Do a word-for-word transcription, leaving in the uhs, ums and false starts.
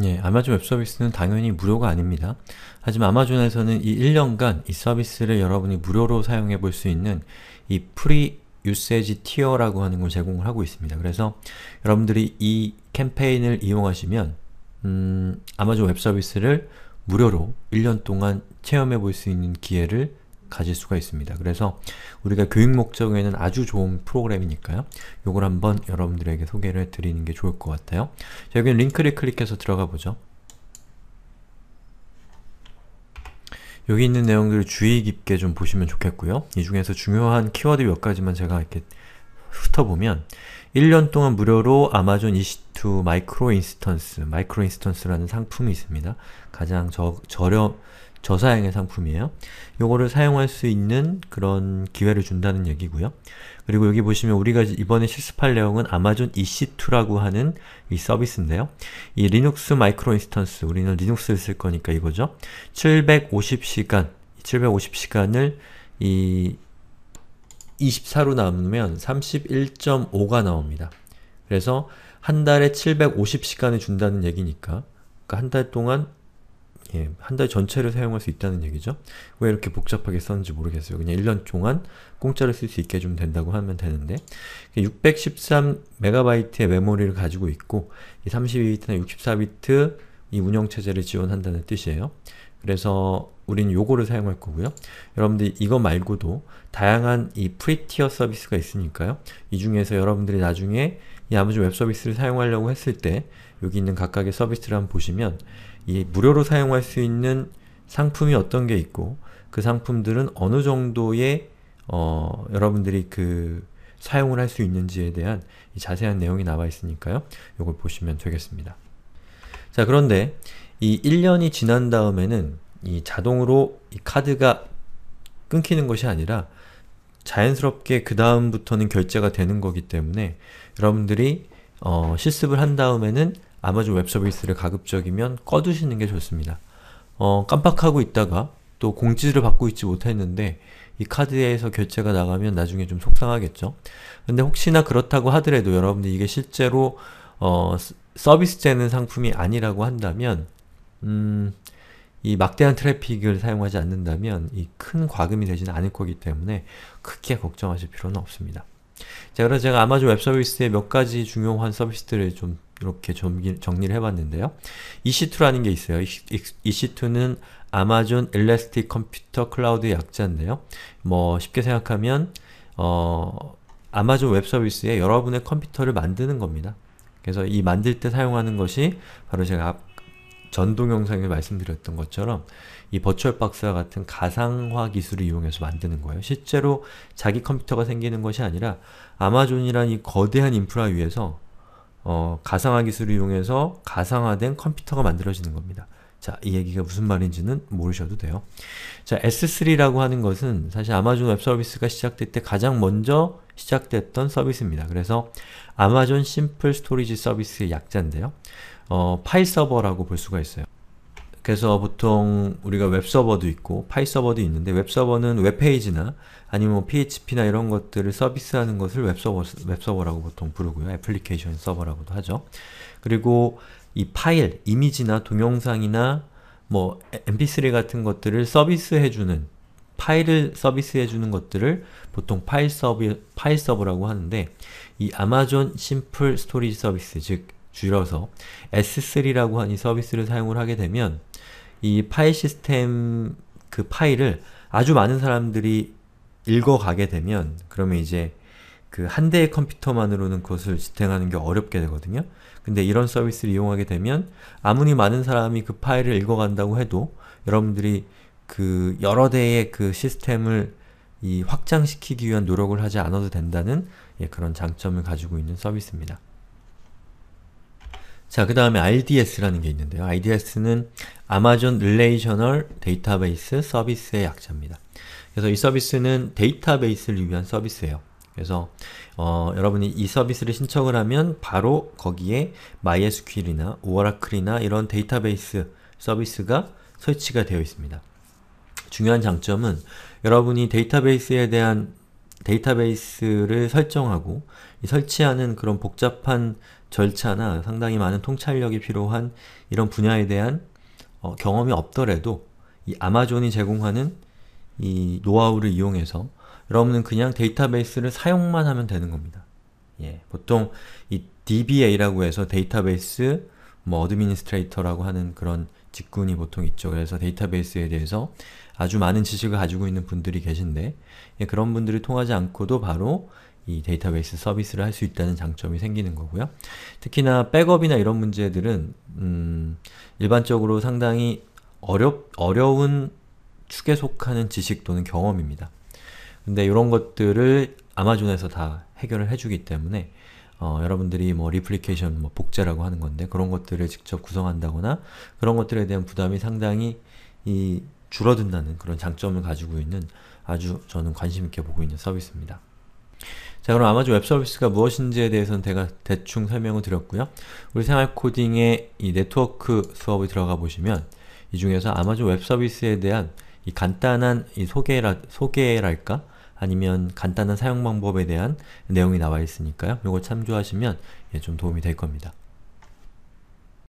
예, 아마존 웹 서비스는 당연히 무료가 아닙니다. 하지만 아마존에서는 이 일 년간 이 서비스를 여러분이 무료로 사용해 볼 수 있는 이 프리 유세지 티어라고 하는 걸 제공을 하고 있습니다. 그래서 여러분들이 이 캠페인을 이용하시면 음, 아마존 웹 서비스를 무료로 일 년 동안 체험해 볼 수 있는 기회를 가질 수가 있습니다. 그래서 우리가 교육 목적에는 아주 좋은 프로그램이니까요. 요걸 한번 여러분들에게 소개를 해드리는 게 좋을 것 같아요. 자, 여기는 링크를 클릭해서 들어가 보죠. 여기 있는 내용들을 주의 깊게 좀 보시면 좋겠고요. 이 중에서 중요한 키워드 몇 가지만 제가 이렇게 훑어보면 일 년 동안 무료로 아마존 이씨투 마이크로 인스턴스, 마이크로 인스턴스라는 상품이 있습니다. 가장 저, 저렴, 저사양의 상품이에요. 요거를 사용할 수 있는 그런 기회를 준다는 얘기고요. 그리고 여기 보시면 우리가 이번에 실습할 내용은 아마존 이씨투라고 하는 이 서비스인데요. 이 리눅스 마이크로 인스턴스, 우리는 리눅스를 쓸 거니까 이거죠. 칠백오십 시간, 칠백오십 시간을 이 이십사로 나누면 삼십일 점 오가 나옵니다. 그래서 한 달에 칠백오십 시간을 준다는 얘기니까 그러니까 한 달 동안 예, 한 달 전체를 사용할 수 있다는 얘기죠. 왜 이렇게 복잡하게 썼는지 모르겠어요. 그냥 일 년 동안 공짜로 쓸 수 있게 해주면 된다고 하면 되는데 육백십삼 메가바이트의 메모리를 가지고 있고 이 삼십이 비트나 육십사 비트 이 운영체제를 지원한다는 뜻이에요. 그래서 우리는 요거를 사용할 거고요. 여러분들이 이거 말고도 다양한 이 프리티어 서비스가 있으니까요. 이 중에서 여러분들이 나중에 이 아마존 웹 서비스를 사용하려고 했을 때 여기 있는 각각의 서비스를 한번 보시면 이 무료로 사용할 수 있는 상품이 어떤 게 있고 그 상품들은 어느 정도의 어, 여러분들이 그 사용을 할 수 있는지에 대한 이 자세한 내용이 나와 있으니까요. 요걸 보시면 되겠습니다. 자, 그런데 이 일 년이 지난 다음에는 이 자동으로 이 카드가 끊기는 것이 아니라 자연스럽게 그 다음부터는 결제가 되는 거기 때문에 여러분들이 어, 실습을 한 다음에는 아마존 웹 서비스를 가급적이면 꺼두시는 게 좋습니다. 어, 깜빡하고 있다가 또 공지를 받고 있지 못했는데 이 카드에서 결제가 나가면 나중에 좀 속상하겠죠. 근데 혹시나 그렇다고 하더라도 여러분들 이게 실제로 어, 서비스되는 상품이 아니라고 한다면 음, 이 막대한 트래픽을 사용하지 않는다면 이 큰 과금이 되지는 않을 거기 때문에 크게 걱정하실 필요는 없습니다. 자, 그래서 제가 아마존 웹 서비스의 몇 가지 중요한 서비스들을 좀 이렇게 정리, 정리를 해봤는데요. 이씨투라는 게 있어요. 이씨투는 아마존 일래스틱 컴퓨터 클라우드의 약자인데요. 뭐 쉽게 생각하면 어, 아마존 웹 서비스에 여러분의 컴퓨터를 만드는 겁니다. 그래서 이 만들 때 사용하는 것이 바로 제가 앞 전 동영상에 말씀드렸던 것처럼 이 버추얼박스와 같은 가상화 기술을 이용해서 만드는 거예요. 실제로 자기 컴퓨터가 생기는 것이 아니라 아마존이란 이 거대한 인프라 위에서 어, 가상화 기술을 이용해서 가상화된 컴퓨터가 만들어지는 겁니다. 자, 이 얘기가 무슨 말인지는 모르셔도 돼요. 자, 에스쓰리라고 하는 것은 사실 아마존 웹 서비스가 시작될 때 가장 먼저 시작됐던 서비스입니다. 그래서 아마존 심플 스토리지 서비스의 약자인데요. 어, 파일 서버라고 볼 수가 있어요. 그래서 보통 우리가 웹서버도 있고 파일 서버도 있는데 웹서버는 웹페이지나 아니면 뭐 피에이치피나 이런 것들을 서비스하는 것을 웹서버, 웹서버라고 보통 부르고요. 애플리케이션 서버라고도 하죠. 그리고 이 파일, 이미지나 동영상이나 뭐 엠피쓰리 같은 것들을 서비스해주는 파일을 서비스해주는 것들을 보통 파일 서버, 파일 서버라고 하는데 이 아마존 심플 스토리지 서비스, 즉 줄여서 에스쓰리라고 하는 이 서비스를 사용을 하게 되면 이 파일 시스템 그 파일을 아주 많은 사람들이 읽어가게 되면 그러면 이제 그 한 대의 컴퓨터만으로는 그것을 지탱하는 게 어렵게 되거든요. 근데 이런 서비스를 이용하게 되면 아무리 많은 사람이 그 파일을 읽어간다고 해도 여러분들이 그 여러 대의 그 시스템을 이 확장시키기 위한 노력을 하지 않아도 된다는 예, 그런 장점을 가지고 있는 서비스입니다. 자, 그 다음에 알디에스라는 게 있는데요. 알디에스는 아마존 릴레이셔널 데이터베이스 서비스의 약자입니다. 그래서 이 서비스는 데이터베이스를 위한 서비스예요. 그래서 어, 여러분이 이 서비스를 신청을 하면 바로 거기에 마이에스큐엘이나 오라클이나 이런 데이터베이스 서비스가 설치가 되어 있습니다. 중요한 장점은 여러분이 데이터베이스에 대한 데이터베이스를 설정하고 이 설치하는 그런 복잡한 절차나 상당히 많은 통찰력이 필요한 이런 분야에 대한 어, 경험이 없더라도 이 아마존이 제공하는 이 노하우를 이용해서 여러분은 그냥 데이터베이스를 사용만 하면 되는 겁니다. 예, 보통 이 디비에이라고 해서 데이터베이스 뭐 어드미니스트레이터라고 하는 그런 직군이 보통 있죠. 그래서 데이터베이스에 대해서 아주 많은 지식을 가지고 있는 분들이 계신데 예, 그런 분들이 통하지 않고도 바로 이 데이터베이스 서비스를 할 수 있다는 장점이 생기는 거고요. 특히나 백업이나 이런 문제들은 음, 일반적으로 상당히 어렵, 어려운 축에 속하는 지식 또는 경험입니다. 근데 이런 것들을 아마존에서 다 해결을 해주기 때문에 어, 여러분들이 뭐 리플리케이션, 뭐 복제라고 하는 건데 그런 것들을 직접 구성한다거나 그런 것들에 대한 부담이 상당히 이 줄어든다는 그런 장점을 가지고 있는 아주 저는 관심 있게 보고 있는 서비스입니다. 자, 그럼 아마존 웹 서비스가 무엇인지에 대해서는 제가 대충 설명을 드렸고요. 우리 생활 코딩의 이 네트워크 수업에 들어가 보시면 이 중에서 아마존 웹 서비스에 대한 이 간단한 이 소개라, 소개랄까? 아니면 간단한 사용 방법에 대한 내용이 나와 있으니까요. 이걸 참조하시면 예, 좀 도움이 될 겁니다.